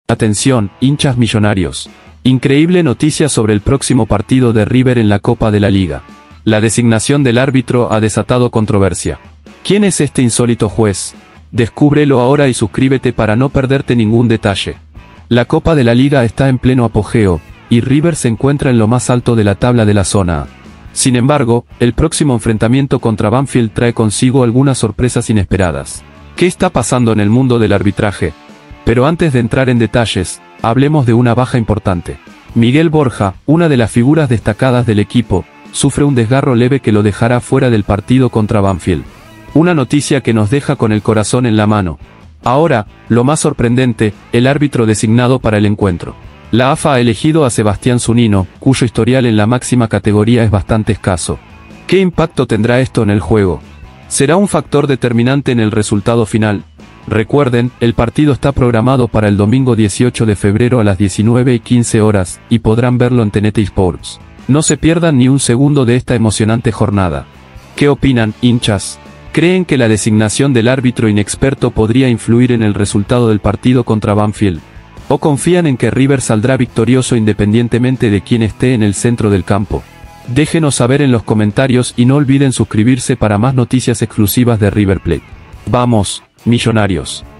Atención, hinchas millonarios. Increíble noticia sobre el próximo partido de River en la Copa de la Liga. La designación del árbitro ha desatado controversia. ¿Quién es este insólito juez? Descúbrelo ahora y suscríbete para no perderte ningún detalle. La Copa de la Liga está en pleno apogeo, y River se encuentra en lo más alto de la tabla de la zona A. Sin embargo, el próximo enfrentamiento contra Banfield trae consigo algunas sorpresas inesperadas. ¿Qué está pasando en el mundo del arbitraje? Pero antes de entrar en detalles, hablemos de una baja importante. Miguel Borja, una de las figuras destacadas del equipo, sufre un desgarro leve que lo dejará fuera del partido contra Banfield. Una noticia que nos deja con el corazón en la mano. Ahora, lo más sorprendente, el árbitro designado para el encuentro. La AFA ha elegido a Sebastián Zunino, cuyo historial en la máxima categoría es bastante escaso. ¿Qué impacto tendrá esto en el juego? ¿Será un factor determinante en el resultado final? Recuerden, el partido está programado para el domingo 18 de febrero a las 19:15 horas, y podrán verlo en TNT Sports. No se pierdan ni un segundo de esta emocionante jornada. ¿Qué opinan, hinchas? ¿Creen que la designación del árbitro inexperto podría influir en el resultado del partido contra Banfield? ¿O confían en que River saldrá victorioso independientemente de quién esté en el centro del campo? Déjenos saber en los comentarios y no olviden suscribirse para más noticias exclusivas de River Plate. ¡Vamos, millonarios!